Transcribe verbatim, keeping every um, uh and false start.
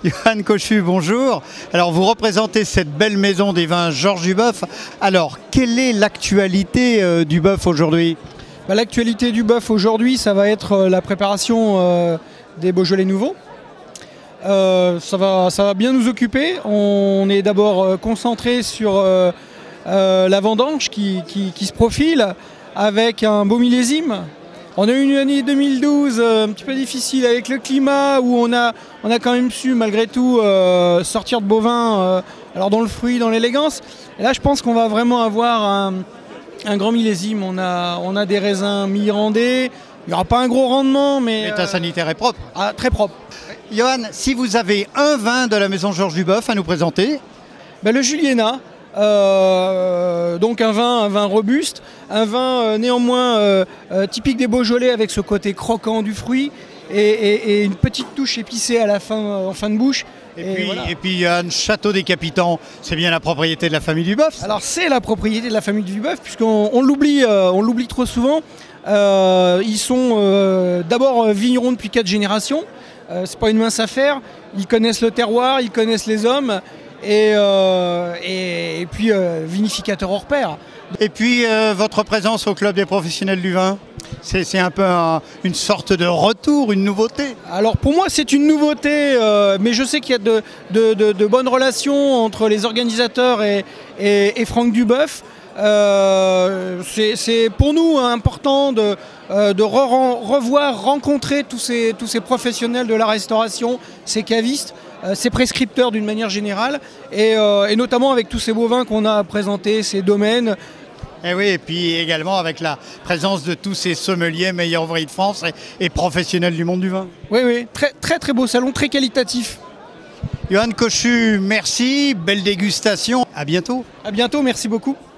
Johan Cochu, bonjour. Alors vous représentez cette belle maison des vins Georges Duboeuf. Alors quelle est l'actualité euh, du bœuf aujourd'hui? Bah, l'actualité du bœuf aujourd'hui, ça va être euh, la préparation euh, des Beaujolais nouveaux. Euh, ça va, ça va bien nous occuper. On est d'abord euh, concentré sur euh, euh, la vendange qui, qui, qui se profile avec un beau millésime. On a eu une année deux mille douze euh, un petit peu difficile avec le climat où on a, on a quand même su malgré tout euh, sortir de bovins euh, alors dans le fruit, dans l'élégance. Et là je pense qu'on va vraiment avoir un, un grand millésime. On a, on a des raisins mi-randés. Il n'y aura pas un gros rendement, mais... L'état euh, sanitaire est propre. Ah, très propre. Johan, si vous avez un vin de la maison Georges Duboeuf à nous présenter? Ben, le Juliena, euh, donc un vin, un vin robuste, un vin euh, néanmoins euh, euh, typique des Beaujolais avec ce côté croquant du fruit et, et, et une petite touche épicée à la fin, en fin de bouche. Et, et, puis, voilà. et puis Johan, Château des Capitans, c'est bien la propriété de la famille Duboeuf? Alors c'est la propriété de la famille Duboeuf puisqu'on on l'oublie, euh, on l'oublie trop souvent. Euh, ils sont euh, d'abord vignerons depuis quatre générations. Euh, c'est pas une mince affaire. Ils connaissent le terroir, ils connaissent les hommes et, euh, et, et puis euh, vinificateurs hors pair. Et puis euh, votre présence au club des professionnels du vin, c'est un peu un, une sorte de retour, une nouveauté. Alors pour moi c'est une nouveauté, euh, mais je sais qu'il y a de, de, de, de bonnes relations entre les organisateurs et, et, et Franck Duboeuf. Euh, c'est pour nous important de, euh, de re revoir, rencontrer tous ces, tous ces professionnels de la restauration, ces cavistes, euh, ces prescripteurs d'une manière générale, et, euh, et notamment avec tous ces bovins qu'on a présentés, ces domaines. Et oui, et puis également avec la présence de tous ces sommeliers, meilleurs ouvriers de France et, et professionnels du monde du vin. Oui, oui, très très, très beau salon, très qualitatif. Johan Cochu, merci, belle dégustation, à bientôt. À bientôt, merci beaucoup.